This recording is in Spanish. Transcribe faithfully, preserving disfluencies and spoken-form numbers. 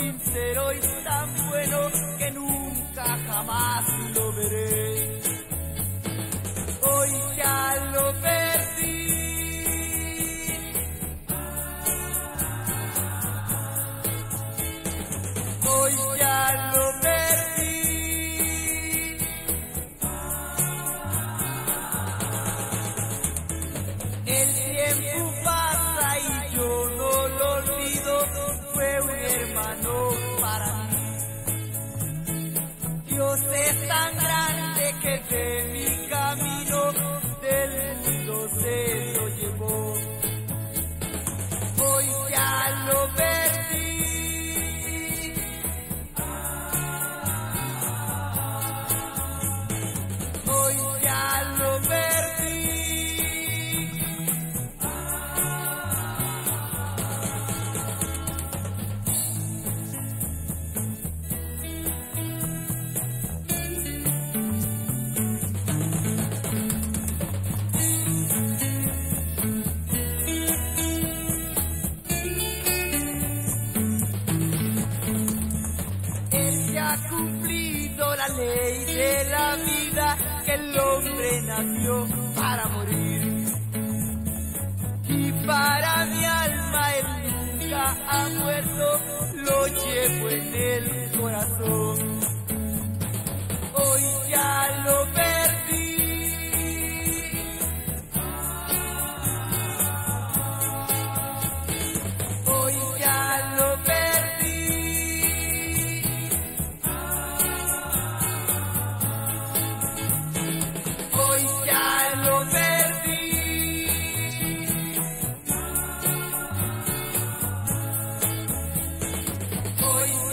sincero y tan bueno que nunca jamás lo veré. Hoy ya lo perdí. Hoy ya lo perdí. El tiempo pasa y yo no lo olvido, fue un hermano para mí. Dios es tan grande que de mi camino del mundo se lo llevó. Hoy ya lo perdí. Hoy ya lo perdí. Él ya ha cumplido la ley de la vida, que el hombre nació para morir. Y para mi alma él nunca ha muerto, lo llevo en el corazón. Hoy ya lo perdí. Hoy ya lo perdí. Hoy ya lo perdí. Hoy